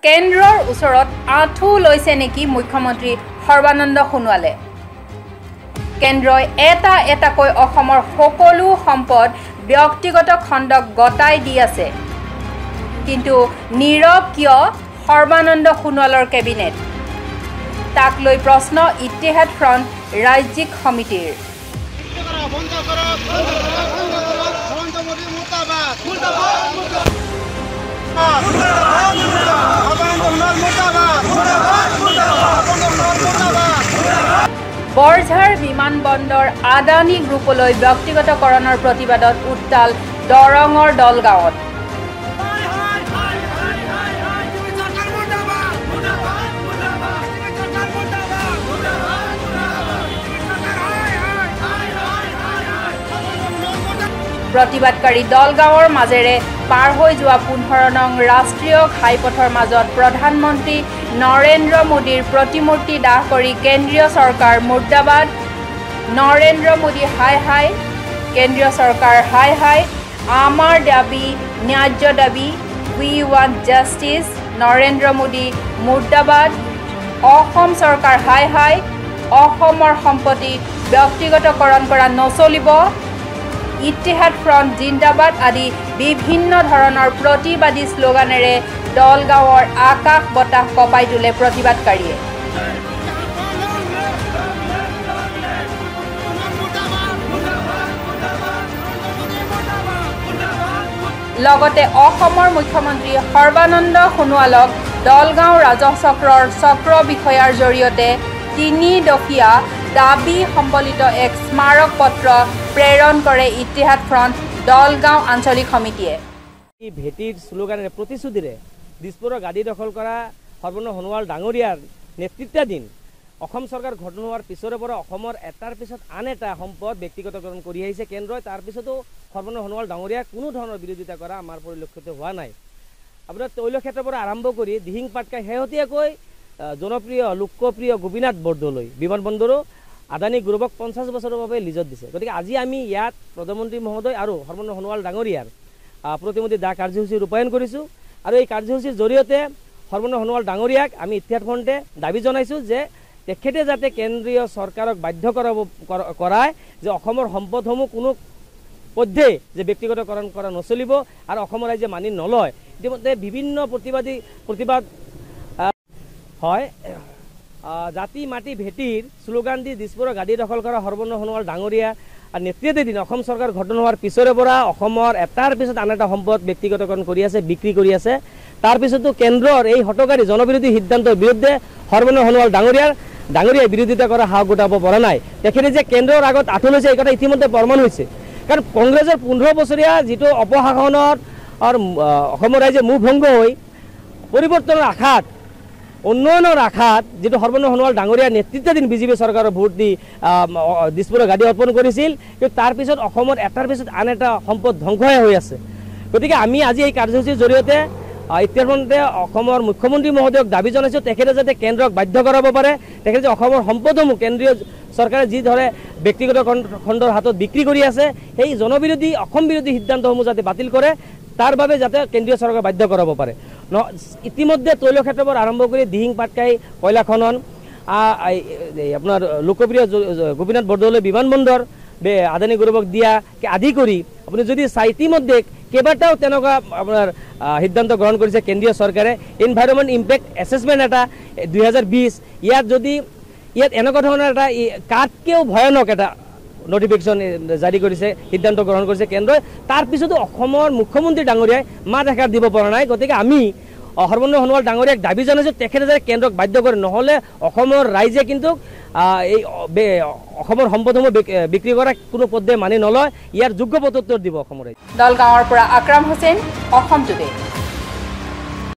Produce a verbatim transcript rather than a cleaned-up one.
কেন্দ্ৰৰ ওচৰত আঁঠু লৈছে নেকি মুখ্যমন্ত্ৰী সৰ্বানন্দ সোণোৱালে কেন্দ্ৰই এটা এটাকৈ অসমৰ সকলো সম্পদ ব্যক্তিগত খণ্ডক গতাই দি আছে কিন্তু নীৰৱ কিয় সৰ্বানন্দ সোণোৱালৰ কেবিনেট তাক লৈ প্ৰশ্ন ইত্তেহাদ ফ্ৰণ্ট ৰাজ্যিক সমিতিৰ বৰঝাৰ বিমানবন্দৰ আদানী গ্ৰুপলৈ ব্যক্তিগতকৰণৰ প্ৰতিবাদত উত্তাল দৰঙৰ দলগাঁৱত প্ৰতিবাদকাৰী দলগাঁৱৰ মাজেৰে পাৰ হৈ যোৱা পোন্ধৰ নং ৰাষ্ট্ৰীয় ঘাইপথৰ মাজত প্ৰধানমন্ত্ৰী নৰেন্দ্ৰ মোদীৰ প্ৰতিমূৰ্তি দাহ কৰি কেন্দ্ৰীয় চৰকাৰ মুৰ্দাবাদ নৰেন্দ্ৰ মোদী হাই হাই কেন্দ্ৰীয় চৰকাৰ হাই হাই আমাৰ দাবী ন্যায্য দাবী we want justice Narendra Modi মুৰ্দাবাদ অসম চৰকাৰ হাই হাই অসমৰ সম্পত্তি ব্যক্তিগতকৰণ কৰা নচলিব ইত্তেহাদ ফ্ৰণ্ট জিন্দাবাদ আদি বিভিন্ন ধৰণৰ প্ৰতিবাদী শ্লোগানেৰে দলগাঁৱৰ আকাশ বতাহ কপাই তোলে প্ৰতিবাদকাৰীয়ে লগতে অসমৰ মুখ্যমন্ত্ৰী সৰ্বানন্দ সোণোৱালক দলগাঁও ৰাজহ চক্ৰৰ চক্ৰ বিষয়াৰ জৰিয়তে তিনি দফীয়া দাবী সম্বলিত এক স্মাৰক পত্ৰ প্ৰেৰণ কৰে ইত্তেহাদ ফ্ৰণ্ট দলগাঁও আঞ্চলিক সমিতিয়ে এই ভেটিৰ স্লোগানেৰে প্ৰতিশ্ৰুতিৰে দিছপুৰৰ গাড়ী দখল কৰা সৰ্বানন্দ সোণোৱাল ডাঙৰীয়াৰ নেতৃত্বাধীন অসম চৰকাৰ গঠন হোৱাৰ পিছৰে পৰা অসমৰ এটাৰ পিছত আন এটা সম্পদ ব্যক্তিগতকৰণ কৰি আহিছে কেন্দ্ৰই তাৰ পিছতো সৰ্বানন্দ সোণোৱাল ডাঙৰীয়াৰ কোনো ধৰণৰ বিৰোধিতা কৰা আমাৰ পৰিলক্ষিত হোৱা নাই আপোনাৰ তৈল ক্ষেত্ৰৰ পৰা আৰম্ভ কৰি দিহিং পাটকাই শেহতীয়াকৈ জনপ্ৰিয় লোকপ্ৰিয় গোপীনাথ বৰদলৈ বিমানবন্দৰো আদানী গ্ৰুপক পঞ্চাছ বছৰৰ বাবে লিজত দিছে গতিকে আজি আমি ইয়াত প্ৰধানমন্ত্ৰী মহোদয় আৰু সৰ্বানন্দ সোণোৱাল ডাঙৰীয়াৰ প্ৰতিমূৰ্তি দাহ কাৰ্যসূচী ৰূপায়ণ কৰিছোঁ আৰু এই কাৰ্যসূচীৰ জৰিয়তে সৰ্বানন্দ সোণোৱাল ডাঙৰীয়াক আমি ইত্তেহাদ ফ্ৰণ্টে দাবী জনাইছোঁ যে তেখেতে যাতে কেন্দ্ৰীয় চৰকাৰক বাধ্য কৰাব কৰায় যে অসমৰ সম্পদসমূহ কোনো পধ্যে যে ব্যক্তিগতকৰণ কৰা নচলিব আৰু অসমৰ ৰাইজে মানি নলয় ইতিমধ্যে বিভিন্ন প্ৰতিবাদী প্ৰতিবাদ হয় জাতি মাটি ভেটিৰ শ্লোগান দি দিছপুৰৰ গাড়ী দখল কৰা সৰ্বানন্দ সোণোৱাল ডাঙৰীয়া নেতৃত্বাধীন অসম চৰকাৰ গঠন হোৱাৰ পিছৰে পৰা অসমৰ এটাৰ পিছত আন এটা সম্পদ ব্যক্তিগতকৰণ কৰি আছে বিক্ৰী কৰি আছে তাৰ পিছতো কেন্দ্ৰৰ এই হটকাৰী জনবিৰোধী সিদ্ধান্তৰ বিৰুদ্ধে সৰ্বানন্দ সোণোৱাল ডাঙৰীয়াৰ ডাঙৰীয়াই বিৰোধিতা কৰা সাহস গোটাব পৰা নাই তেখেতে যে কেন্দ্ৰৰ আগত আঁঠু লৈছে এই কথা ইতিমধ্যে প্ৰমাণ হৈছে কাৰণ কংগ্ৰেছৰ পোন্ধৰ বছৰীয়া যিটো অপশাসনৰ অসমৰ ৰাইজে মুখ ভংগ হৈ পৰিৱৰ্তনৰ আশাত উন্নয়নৰ আশাত যেটো সৰ্বানন্দ সোণোৱাল ডাঙৰীয়াৰ নেতৃত্বাধীন বিজেপি চৰকাৰৰ ভোট দি দিছপুৰৰ গাড়ী অৰ্পণ কৰিছিল কিন্তু তাৰ পিছত অসমৰ এটাৰ পিছত আন এটা সম্পদ ধ্বংসহে হৈ আছে গতিকে আমি আজি এই কাৰ্যসূচীৰ জৰিয়তে ইত্তেহাদ ফ্ৰণ্টে অসমৰ মুখ্যমন্ত্ৰী মহোদয়ক দাবী জনাইছোঁ তেখেতে যাতে কেন্দ্ৰক বাধ্য কৰাব পাৰে তেখেতে যে অসমৰ সম্পদসমূহ কেন্দ্ৰীয় চৰকাৰে যি ধৰে ব্যক্তিগত খণ্ডৰ হাতত বিক্ৰী কৰি আছে সেই জনবিৰোধী অসম বিৰোধী সিদ্ধান্তসমূহ যাতে বাতিল কৰে তাৰ বাবে যাতে কেন্দ্ৰীয় চৰকাৰ বাধ্য কৰাব পাৰে ইতিমধ্যে তৈল ক্ষেত্ৰৰ পৰা আৰম্ভ কৰি দিহিং পাটকাই কয়লা খনন আপোনাৰ লোকপ্ৰিয় গোপীনাথ বৰদলৈ বিমানবন্দৰ আদানী গ্ৰুপক দিয়া আদি কৰি আপুনি যদি চাই ইতিমধ্যে কেইবাটাও তেনেকুৱা আপোনাৰ সিদ্ধান্ত গ্ৰহণ কৰিছে কেন্দ্ৰীয় চৰকাৰে এনভাইৰনমেণ্ট ইম্পেক্ট এছেছমেণ্ট এটা দুই হাজাৰ বিছ ইয়াত যদি ইয়াত এনেকুৱা ধৰণৰ এটা কাতকেও ভয়ানক এটা নটিফিকেশ্যন জাৰি কৰিছে সিদ্ধান্ত গ্ৰহণ কৰিছে কেন্দ্ৰই তাৰ পিছতো অসমৰ মুখ্যমন্ত্ৰী ডাঙৰীয়াই মাত এষাৰ দিব পৰা নাই গতিকে আমি সৰ্বানন্দ সোণোৱাল ডাঙৰীয়াক দাবী জনাইছোঁ তেখেতে যাতে কেন্দ্ৰক বাধ্য কৰে নহ'লে অসমৰ ৰাইজে কিন্তু এই অসমৰ সম্পদসমূহ বিক্ৰী কৰা কোনো পদ্ধতি মানি নলয় ইয়াৰ যোগ্য প্ৰত্যুত্তৰ দিব অসমৰ ৰাইজে দলগাঁৱৰ পৰা আকৰাম হুছেইন অসম টুডে।